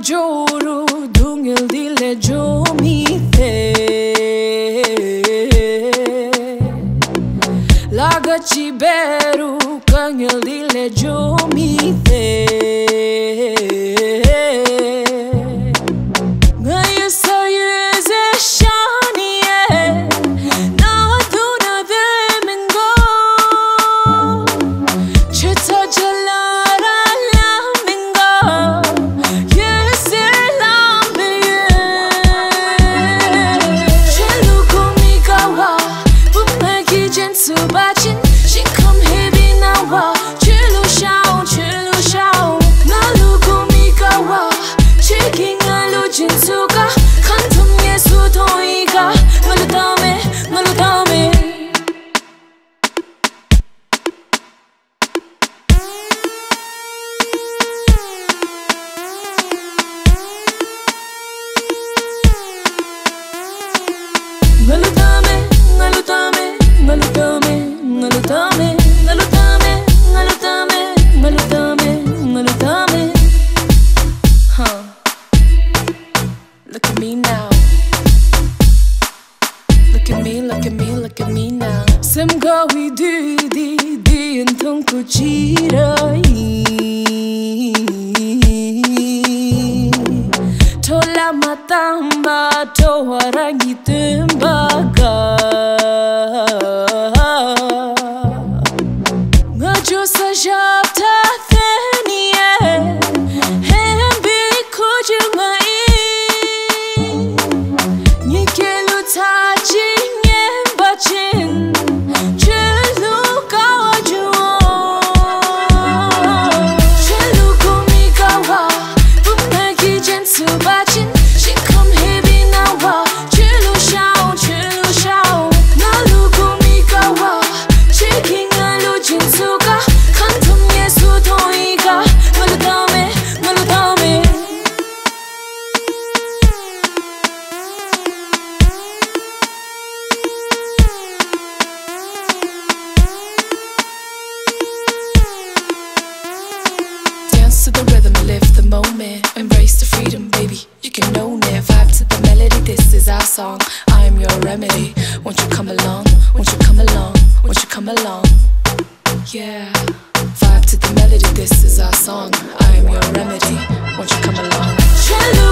joru dungil dile jomi the Lagachi beru kangil dile jomi the Ngaya sayeze shani na tuna de mingo chita jalara la mingo yes lambe chelu komigawa bumagi jensu bachin she come heavy now chelu shao nalu komigawa chiking alu jinsuga kantum yesu toiga ngalutame Huh. Look at me now. Look at me now. Semgawi di entong kuchirai. Tola matamba towarangi tembaga. Ngajo sajapta theniye. Hembi kujungai. Nikelu taji nyembachin. Chelu kawajuo. Chelu komigawa. Bumagi jensu bachin. She come heavy now. Chelu shao. Nalu komigawa. Chiking alu jinsuga. Kantum yesu toiga. Ngalutame. Dance to the rhythm, live the moment. Embrace the freedom, baby. You can own it. Vibe to the melody. This is our song. I'm your remedy. Won't you come along? Won't you come along? Won't you come along? Yeah. Vibe to the melody. This is our song. I'm your remedy. Won't you come along?